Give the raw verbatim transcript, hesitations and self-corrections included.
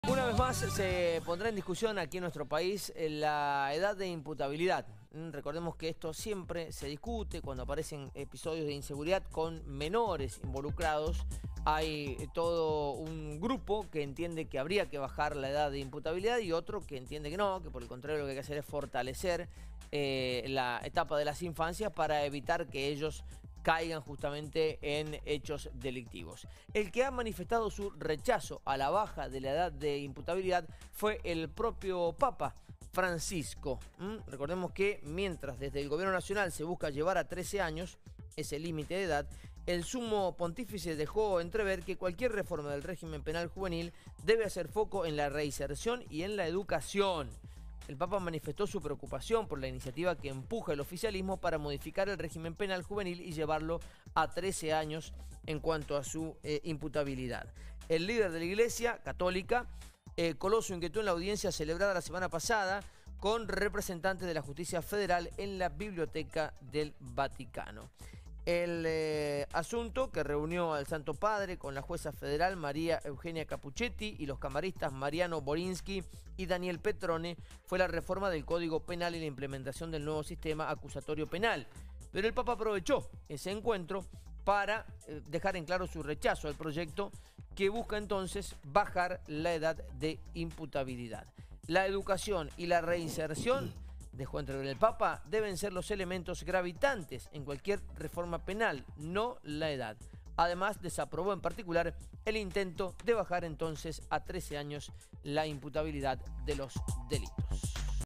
Una vez más se pondrá en discusión aquí en nuestro país la edad de imputabilidad. Recordemos que esto siempre se discute cuando aparecen episodios de inseguridad con menores involucrados. Hay todo un grupo que entiende que habría que bajar la edad de imputabilidad y otro que entiende que no, que por el contrario lo que hay que hacer es fortalecer eh, la etapa de las infancias para evitar que ellos caigan justamente en hechos delictivos. El que ha manifestado su rechazo a la baja de la edad de imputabilidad fue el propio Papa Francisco. ¿Mm? Recordemos que mientras desde el gobierno nacional se busca llevar a trece años ese límite de edad, el sumo pontífice dejó entrever que cualquier reforma del régimen penal juvenil debe hacer foco en la reinserción y en la educación. El Papa manifestó su preocupación por la iniciativa que empuja el oficialismo para modificar el régimen penal juvenil y llevarlo a trece años en cuanto a su eh, imputabilidad. El líder de la Iglesia Católica eh, coló su inquietud en la audiencia celebrada la semana pasada con representantes de la justicia federal en la Biblioteca del Vaticano. El eh, asunto que reunió al Santo Padre con la jueza federal María Eugenia Capuchetti y los camaristas Mariano Borinsky y Daniel Petrone fue la reforma del Código Penal y la implementación del nuevo sistema acusatorio penal. Pero el Papa aprovechó ese encuentro para eh, dejar en claro su rechazo al proyecto que busca entonces bajar la edad de imputabilidad. La educación y la reinserción, dejó entrever el Papa, deben ser los elementos gravitantes en cualquier reforma penal, no la edad. Además, desaprobó en particular el intento de bajar entonces a trece años la imputabilidad de los delitos.